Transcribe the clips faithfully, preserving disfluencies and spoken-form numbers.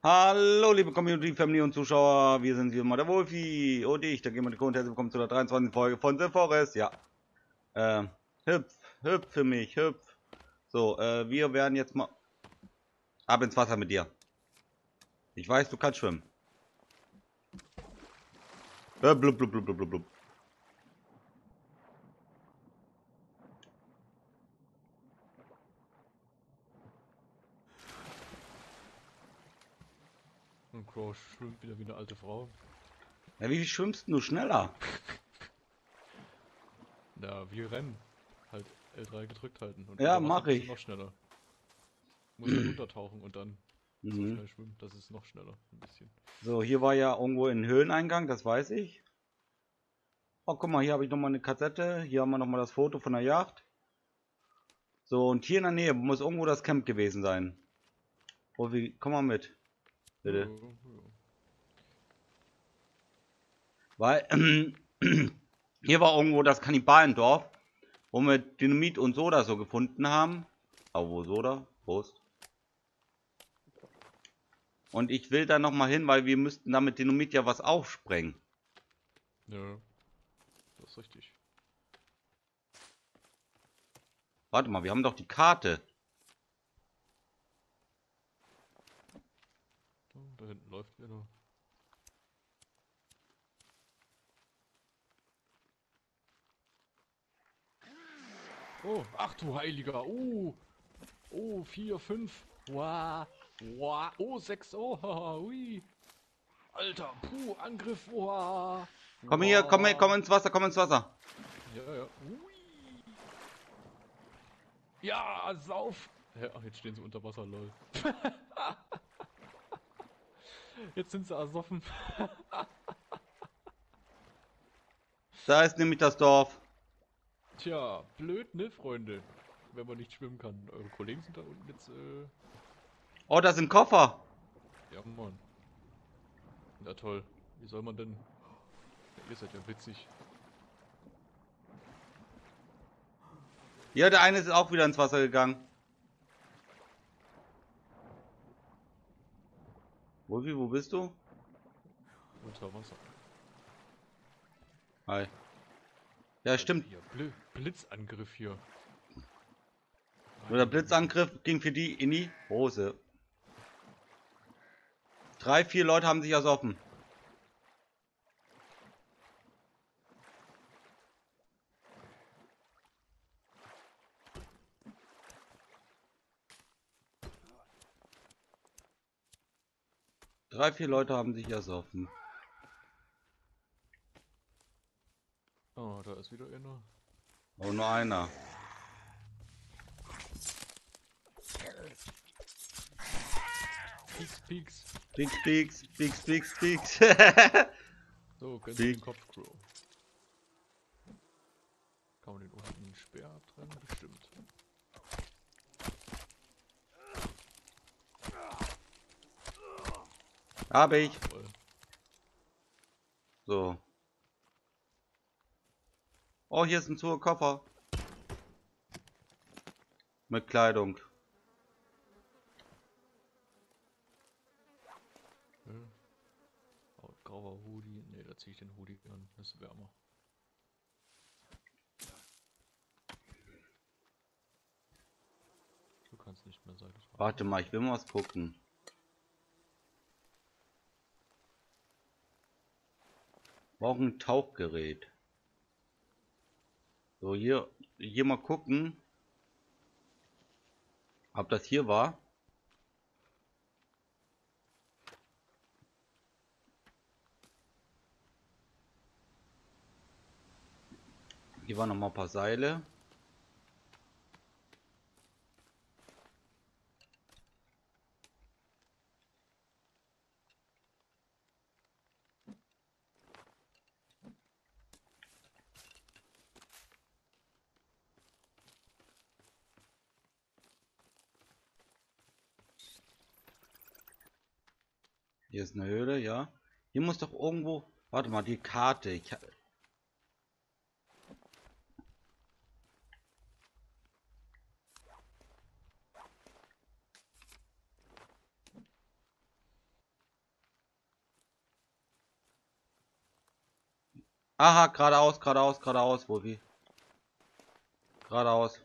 Hallo, liebe Community, Family und Zuschauer, wir sind hier mal der Wolfi und ich, da gehen wir die und herzlich willkommen zu der dreiundzwanzigsten Folge von The Forest, ja. Ähm, hüpf, hüpf für mich, hüpf. So, äh, wir werden jetzt mal ab ins Wasser mit dir. Ich weiß, du kannst schwimmen. Äh, blub, blub, blub, blub, blub, blub. Und Crow schwimmt wieder wie eine alte Frau. Ja, wie schwimmst du schneller? Na, wir rennen. Halt L drei gedrückt halten. Und Ja, unter Wasser mache bist du ich. noch schneller. Du musst halt untertauchen und dann so Mhm. schnell schwimmen. Das ist noch schneller. Ein bisschen. So, hier war ja irgendwo ein Höhleneingang, das weiß ich. Oh, guck mal, hier habe ich nochmal eine Kassette. Hier haben wir nochmal das Foto von der Yacht. So, und hier in der Nähe muss irgendwo das Camp gewesen sein. Oh, wie, komm mal mit, Ja, bitte. ja. Weil, hier war irgendwo das Kannibalendorf, wo wir Dynamit und Soda so gefunden haben. Aber wo Soda? Prost. Und ich will da nochmal hin, weil wir müssten damit Dynamit ja was aufsprengen. Ja, das ist richtig. Warte mal, wir haben doch die Karte. Oh, da hinten läuft wieder. Oh, ach du Heiliger. Oh, oh, vier, fünf. Wow. Wow. Oh, sechs. Oh, haha, ui. Alter, puh, Angriff. Wow. Komm hier, komm hier, komm Wow. ins Wasser, komm ins Wasser. Ja, ja. Ui. Ja, sauf! Hä, ach, jetzt stehen sie unter Wasser, lol. Jetzt sind sie ersoffen. Da ist nämlich das Dorf. Tja, blöd, ne, Freunde? Wenn man nicht schwimmen kann. Eure Kollegen sind da unten jetzt, äh... Oh, da sind Koffer. Ja, Mann. Na toll. Wie soll man denn... Ja, ihr seid ja witzig. Ja, der eine ist auch wieder ins Wasser gegangen. Wolfi, wo bist du? Unter Wasser. Hi. Ja, Alter, stimmt. hier. Bl Blitzangriff hier. Nur der Meine Güte. Blitzangriff ging für die in die Hose. Drei, vier Leute haben sich ersoffen. Drei, vier Leute haben sich ersoffen. Oh, da ist wieder einer. Oh, nur einer. Pieks, pieks. Pieks, pieks, pieks, pieks, pieks. So, gönnst du Pieks. den Kopf, Crow. Kann man den unten einen Speer abtrennen? Bestimmt. Habe ich. Toll. So. Oh, hier ist ein Zuger Koffer. Mit Kleidung. Ja. Oh, grauer Hoodie. Ne, da ziehe ich den Hoodie an. Das ist wärmer. Du kannst nicht mehr Seite tragen. Warte mal, ich will mal was gucken. Brauche ein Tauchgerät. So, hier, hier mal gucken, ob das hier war. Hier waren noch mal ein paar Seile. Hier ist eine Höhle, ja. Hier muss doch irgendwo... Warte mal, die Karte. Ich... Aha, geradeaus, geradeaus, geradeaus, Wolfi. Geradeaus.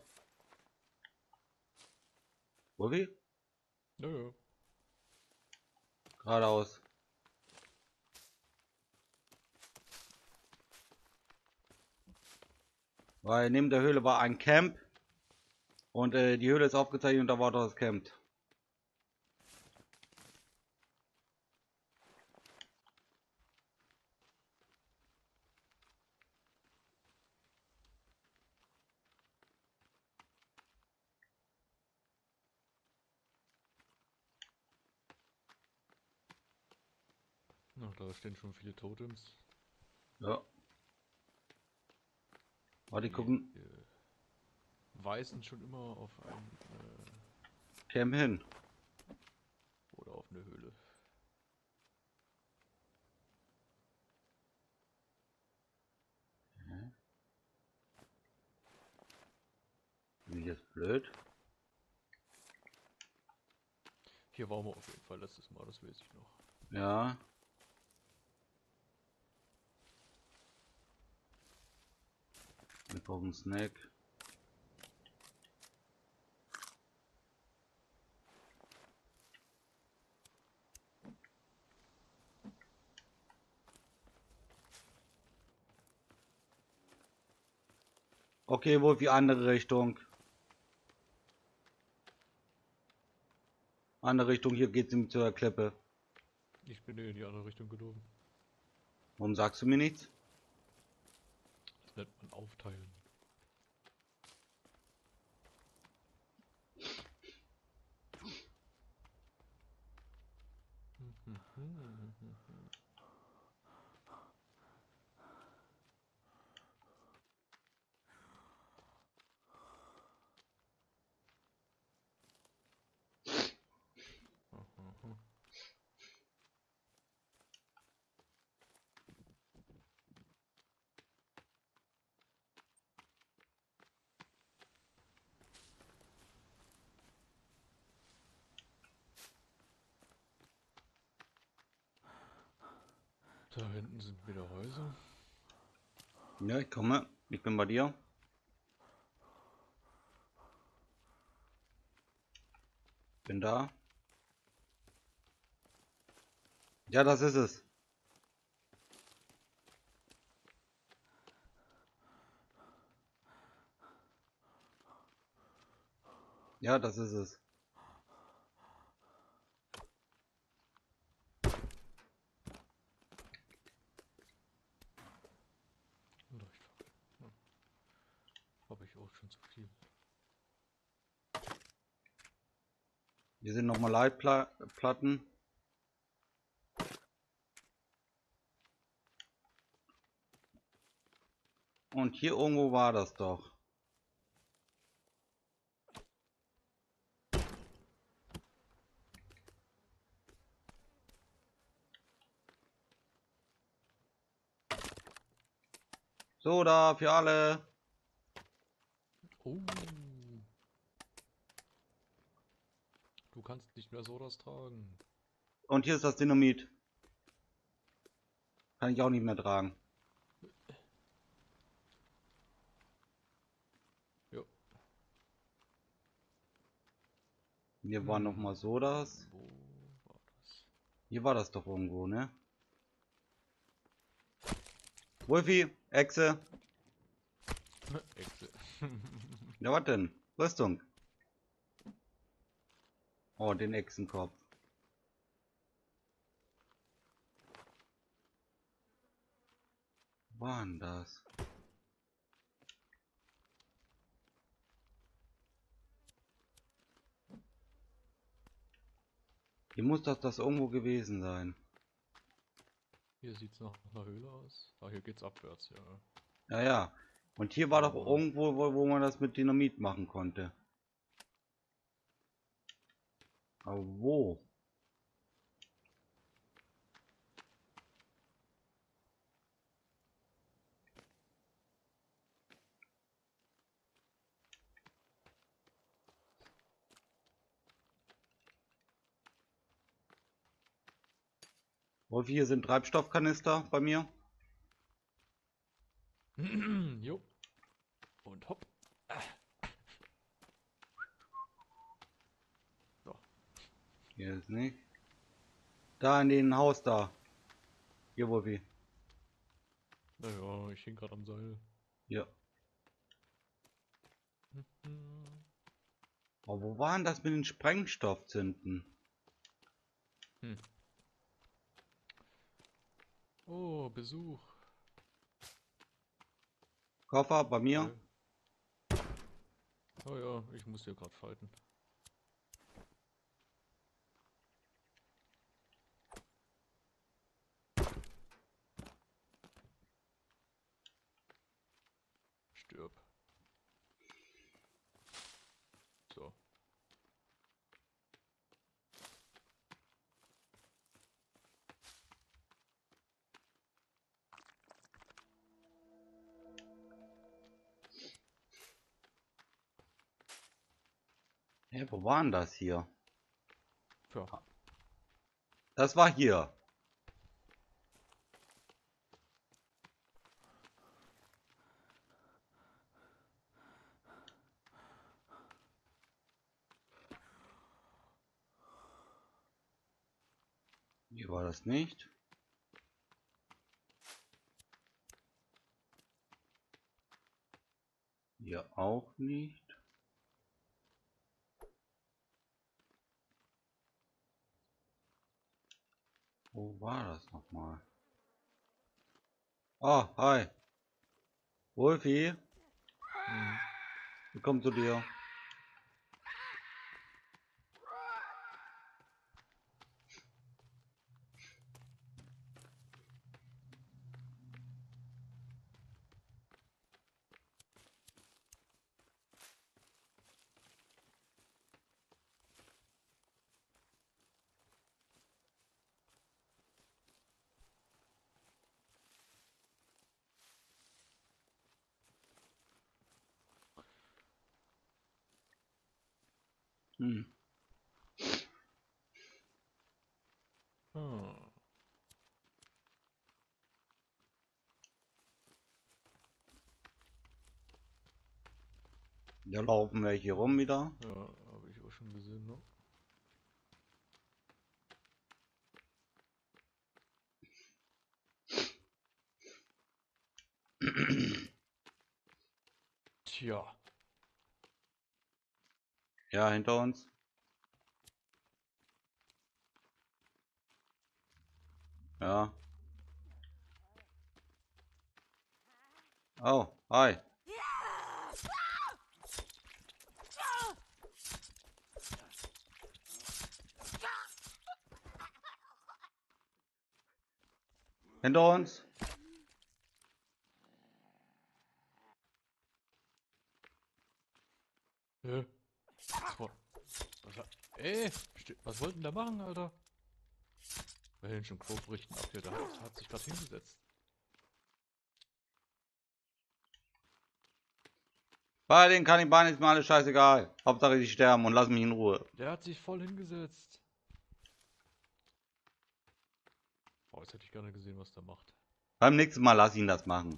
Wolfi? Ja, ja. Geradeaus. Weil neben der Höhle war ein Camp. Und äh, die Höhle ist aufgezeichnet und da war doch das Camp. Na, da stehen schon viele Totems. Ja. Warte, Die gucken. äh, weisen schon immer auf ein äh, Camp hin. oder auf eine Höhle. Bin ich jetzt blöd? Hier waren wir auf jeden Fall letztes Mal, das weiß ich noch. Ja. Wir brauchen Snack. Okay, wohl die andere Richtung. Andere Richtung, hier geht's ihm zur Klippe. Ich bin in die andere Richtung gelaufen. Warum sagst du mir nichts? Das nennt man aufteilen. Da hinten sind wieder Häuser. Ja, ich komme. Ich bin bei dir. Bin da. Ja, das ist es. Ja, das ist es. Leuchtfackel. Ja. Habe ich auch schon zu viel. Hier sind nochmal Leitplatten. Und hier irgendwo war das doch. So, da für alle. Oh. Du kannst nicht mehr so das tragen. Und hier ist das Dynamit. Kann ich auch nicht mehr tragen. Ja. Hier war noch mal so das. Wo war das? Hier war das doch irgendwo, ne? Wolfi, Echse. Echse. Ja, was denn? Rüstung. Oh, den Echsenkopf. Wo war denn das? Hier muss doch das irgendwo gewesen sein. Hier sieht's nach einer Höhle aus. Ah, hier geht's abwärts, ja. Ja, ja. Und hier war doch Aber- irgendwo, wo, wo man das mit Dynamit machen konnte. Aber wo? Wolfi, hier sind Treibstoffkanister bei mir. Jo. Und hopp. So. Hier ist nicht. Da in den Haus da. Hier, Wolfi. Naja, ich hing gerade am Seil. Ja. Aber wo waren das mit den Sprengstoffzünden? Hm. Oh, Besuch. Koffer bei mir? Okay. Oh ja, ich muss hier gerade falten. Stirb. So. Hä, wo waren das hier? Ja. Das war hier. Hier war das nicht. Hier auch nicht. Wo war das nochmal? Ah, hi. Wolfi, Hm. wir kommen zu dir. Hm. Hm. Da laufen welche rum wieder. Ja, habe ich auch schon gesehen, ne? Tja. Ja, hinter uns. Ja. Oh, hi. Hinter uns. Hä? Was, war, was, hat- ey, ste- was wollten da machen, Alter? Wir hätten schon Crow berichten ab hier, der hat, hat sich gerade hingesetzt. Bei den Kannibalen ist mir alles scheißegal. Hauptsache die sterben und lass mich in Ruhe. Der hat sich voll hingesetzt. Oh, jetzt hätte ich gerne gesehen, was der macht. Beim nächsten Mal lass ihn das machen.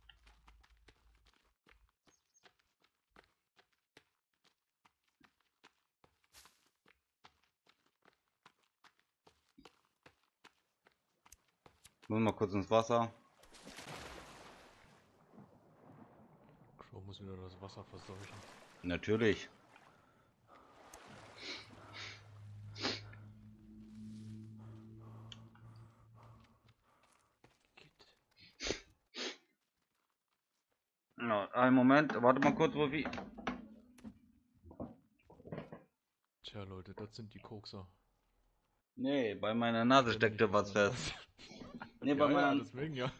Muss mal kurz ins Wasser. Crow muss wieder das Wasser verseuchen. Natürlich. Geht. Ja, einen Moment, warte mal kurz, Wolfi. Tja, Leute, das sind die Kokser. Nee, bei meiner Nase Wenn ihr nicht steckte was wissen, was fest. das- Nee, bei Ja, ja, meiner... deswegen ja.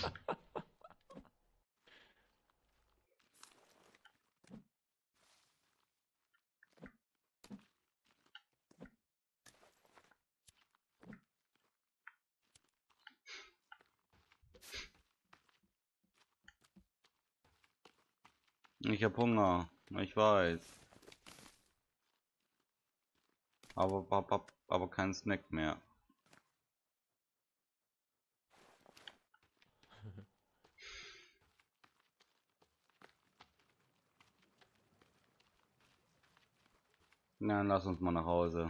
Ich hab Hunger. Ich weiß. Aber, aber, aber kein Snack mehr. Na, dann lass uns mal nach Hause.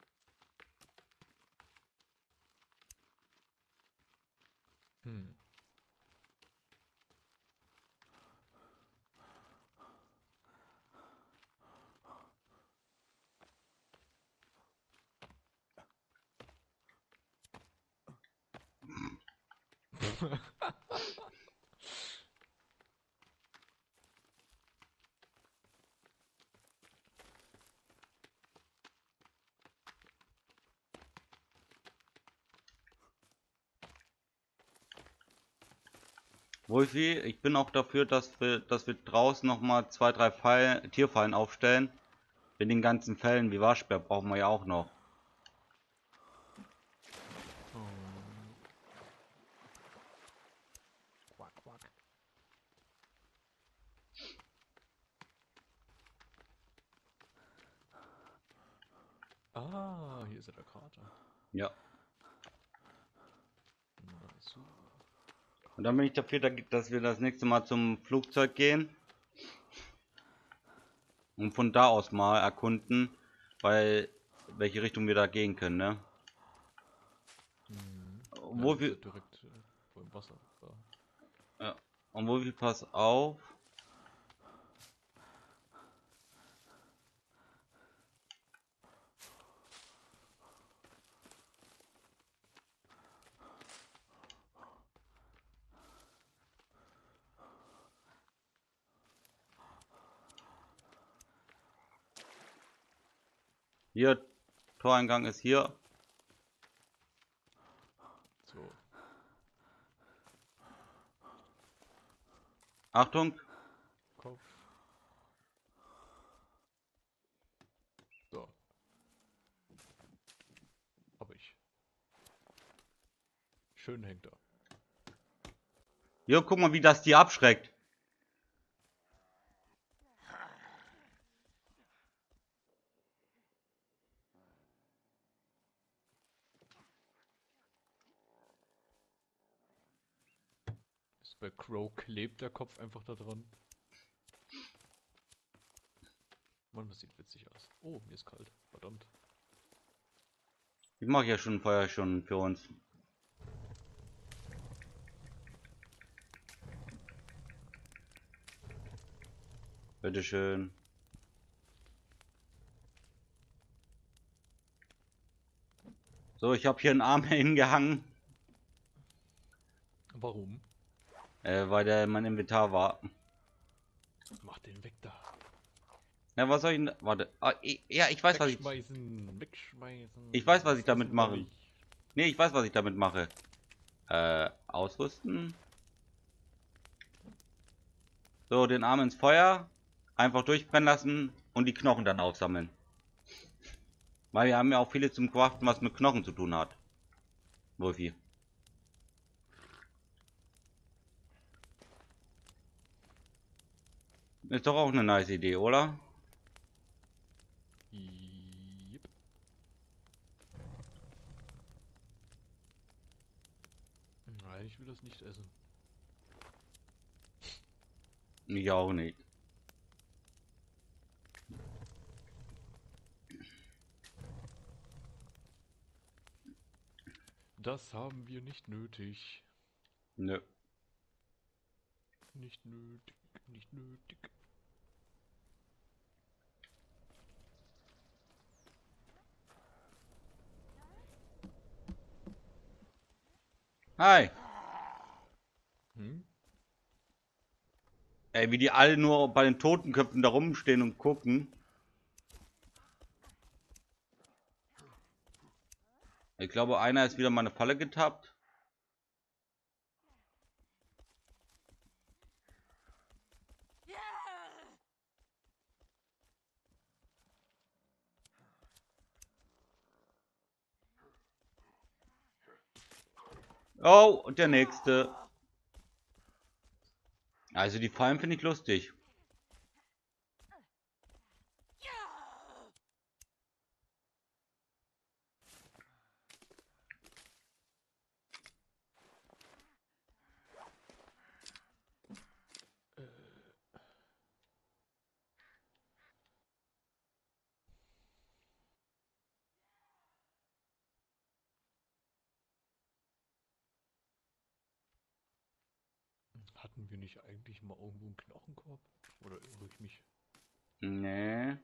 Hm. Wolfi, ich bin auch dafür, dass wir, dass wir draußen noch mal zwei, drei Fall, Tierfallen aufstellen. In den ganzen Fällen wie Waschbär brauchen wir ja auch noch. Oh. Quack, quack. Ah, hier ist ja der Krater. Ja. Na, super. Und dann bin ich dafür, dass wir das nächste Mal zum Flugzeug gehen. Und von da aus mal erkunden, weil welche Richtung wir da gehen können, ne? Mhm. Ja, Wo das ist ja wir, direkt äh, vor dem Wasser. Da. ja. Und wo wir, pass auf. Hier, Toreingang ist hier. So. Achtung. Kopf. So. Hab ich. Schön hängt er. Hier, guck mal, wie das die abschreckt. Ist bei Crow klebt der Kopf einfach da dran. Mann, das sieht witzig aus. Oh, mir ist kalt. Verdammt. Ich mache ja schon Feuer schon für uns. Bitteschön. So, ich habe hier einen Arm hingehangen, Warum? äh, weil der in meinem Inventar war. Mach den weg da. Ja, was soll ich denn? Warte. Ah, ich, ja, ich weiß, was ich. Wegschmeißen. Wegschmeißen. Ich weiß, was ich Das damit essen wir mache. nicht. Nee, ich weiß, was ich damit mache. Äh, ausrüsten. So, den Arm ins Feuer. Einfach durchbrennen lassen und die Knochen dann aufsammeln. Weil wir haben ja auch viele zum Craften, was mit Knochen zu tun hat. Wolfi. Ist doch auch eine nice Idee, oder? Yep. Nein, ich will das nicht essen. Ich auch nicht. Das haben wir nicht nötig. Nö. Nicht nötig, nicht nötig. Hi. Hm? Ey, wie die alle nur bei den Totenköpfen da rumstehen und gucken. Ich glaube, einer ist wieder mal eine Falle getappt. Oh, und der nächste. Also die Fallen finde ich lustig. Äh, Hatten wir nicht eigentlich mal irgendwo einen Knochenkorb? Oder irre ich mich? Nee.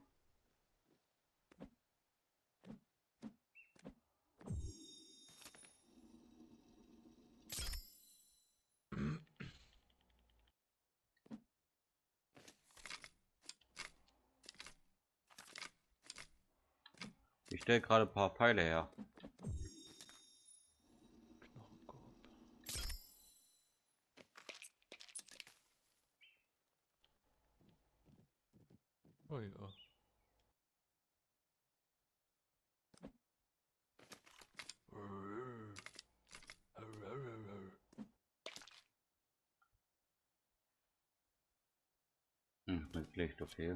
Ich stelle gerade ein paar Pfeile her. Knochenkorb. Oh ja. Hm, mit Licht, okay.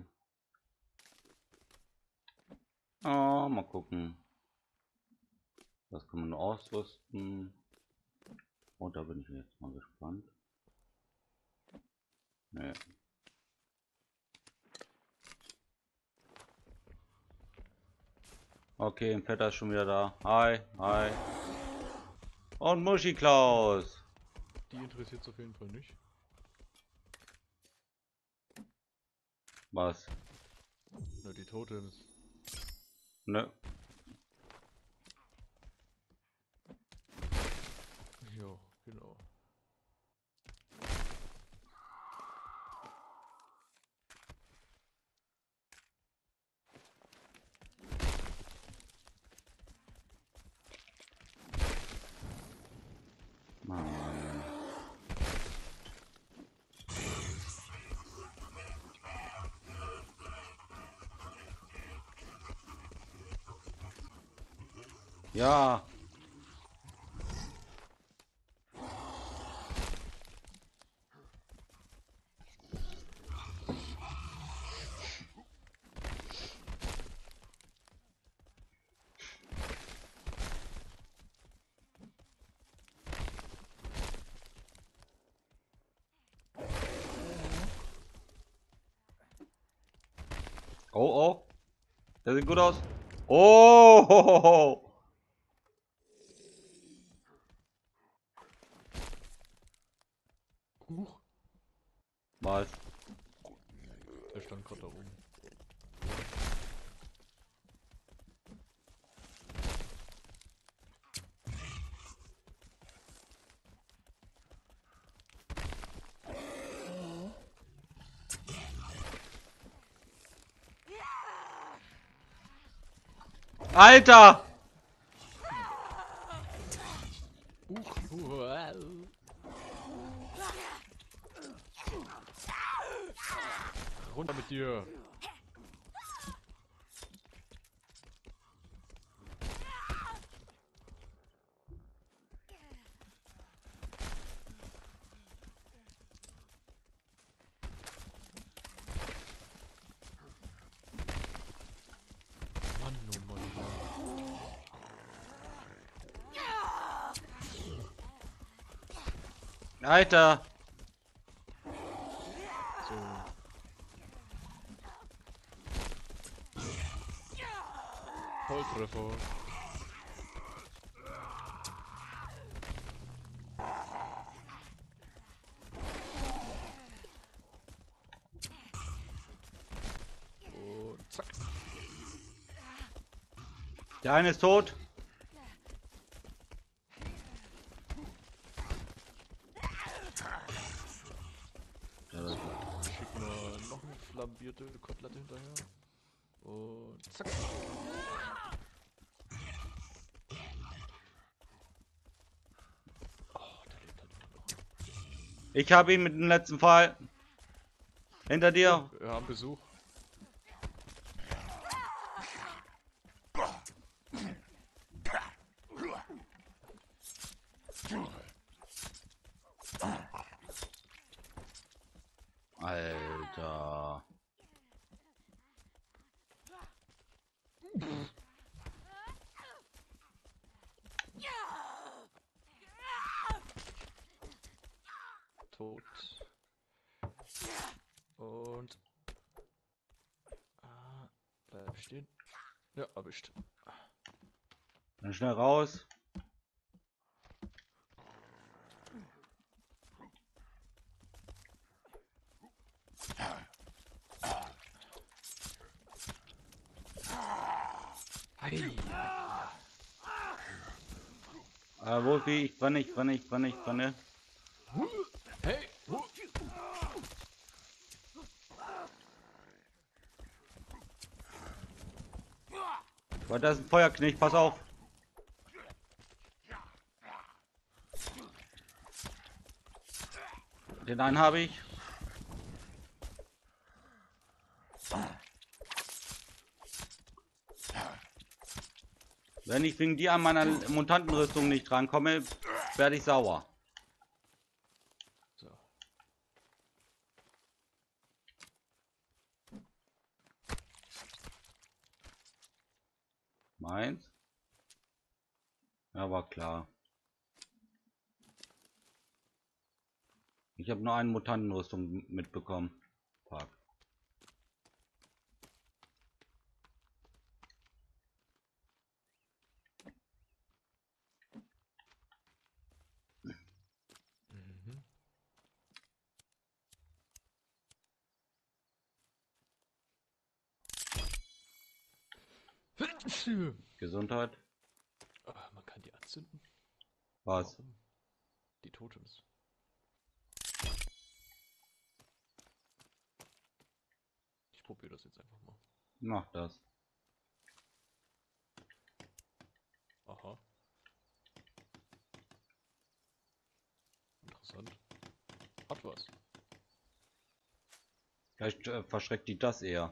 Oh, mal gucken. Das kann man ausrüsten. Und da bin ich jetzt mal gespannt. Nee. Okay, ein Vetter ist schon wieder da. Hi, hi. Und Muschi Klaus. Die interessiert es auf jeden Fall nicht. Was? Na, die Totems. Ne. Ja, genau. Mann. Ja. Oh, oh. Das sieht gut aus. Oh. Ho, ho, ho. Huch, Was? der stand gerade da oben. Alter! Huch, wow. Runter mit dir. Mann, oh Mann, oh Mann. Alter! So. Volltreffer. Und zack. Der eine ist tot. Ja, das ist gut. Ich schick mal noch eine flambierte Kotelette hinterher. Und zack. Oh, der lebt halt immer noch. Ich habe ihn mit dem letzten Fall. Hinter dir. Wir haben Besuch. Alter. Tot. Und. Ah, bleib stehen. Ja, erwischt. Dann schnell raus. Hey. Äh, Wolfi, ich brenne, ich brenne, ich brenne, ich brenne. Hey. Huh. Weil da ist ein Feuerknecht, pass auf. Den einen habe ich. Wenn ich wegen dir an meiner Mutantenrüstung nicht rankomme, werde ich sauer. So. Meins? Ja, war klar. Ich habe nur eine Mutantenrüstung mitbekommen. Park. Mhm. Gesundheit. Ah, man kann die anzünden. Was? Warum? Die Totems. Ich probiere das jetzt einfach mal. Mach das. Aha. Interessant. Hat was. Vielleicht äh, verschreckt die das eher.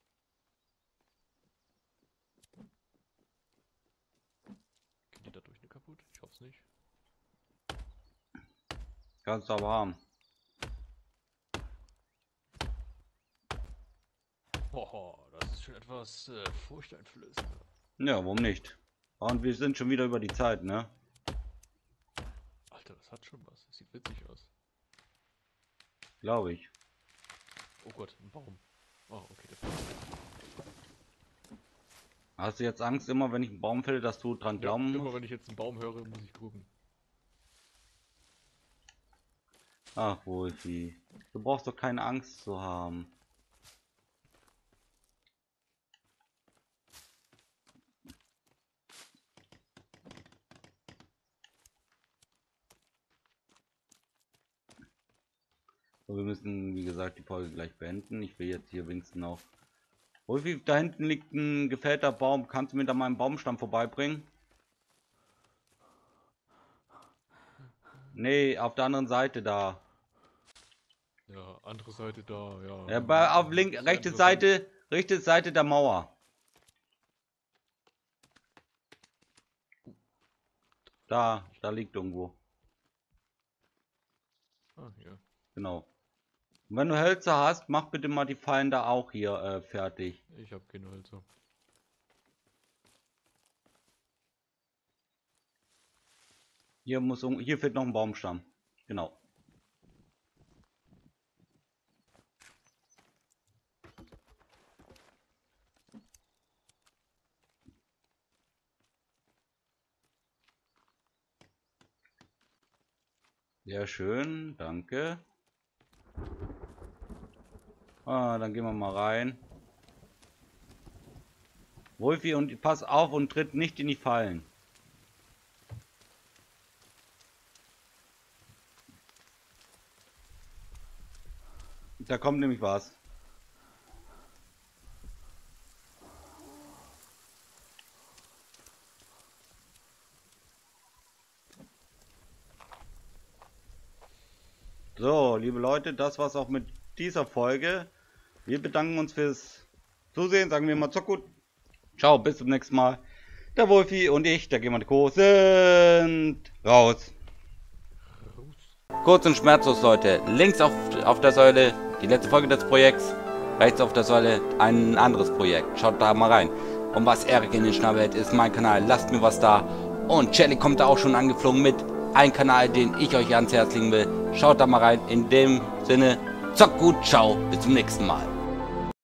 Geht die dadurch nicht kaputt? Ich hoffe es nicht. Kannst du aber haben. Hoho, das ist schon etwas äh, furchteinflößend. Ja, warum nicht? Und wir sind schon wieder über die Zeit, ne? Alter, das hat schon was. Das sieht witzig aus. Glaube ich. Oh Gott, ein Baum. Oh, okay, der Hast du jetzt Angst immer, wenn ich einen Baum fälle, dass du dran ja, glauben immer musst? wenn ich jetzt einen Baum höre, muss ich gucken. Ach, Wolfi. Du brauchst doch keine Angst zu haben. So, wir müssen, wie gesagt, die Folge gleich beenden. Ich will jetzt hier wenigstens noch... Wolfi, da hinten liegt ein gefällter Baum. Kannst du mir da mal einen Baumstamm vorbeibringen? Nee, auf der anderen Seite da. Ja, andere Seite da, ja. Ja, bei, auf link, Sehr rechte interessant. Seite, rechte Seite der Mauer. Da, da liegt irgendwo. Ah, ja. Genau. Und wenn du Hölzer hast, mach bitte mal die Fallen da auch hier äh, fertig. Ich habe keine Hölzer. Hier muss un- hier fehlt noch ein Baumstamm. Genau. Sehr schön, danke. Ah, dann gehen wir mal rein. Wolfi, und pass auf und tritt nicht in die Fallen. Da kommt nämlich was. So, liebe Leute, das war's auch mit dieser Folge. Wir bedanken uns fürs Zusehen, sagen wir mal so gut. Ciao, bis zum nächsten Mal. Der Wolfi und ich, der Gamer Co. sind raus. Kurz und schmerzlos, Leute. Links auf, auf der Säule die letzte Folge des Projekts. Rechts auf der Säule ein anderes Projekt. Schaut da mal rein. Und was Erik in den Schnabel hält, ist mein Kanal. Lasst mir was da. Und Jelly kommt da auch schon angeflogen mit. Ein Kanal, den ich euch ans Herz legen will. Schaut da mal rein. In dem Sinne, zockt gut, ciao, bis zum nächsten Mal.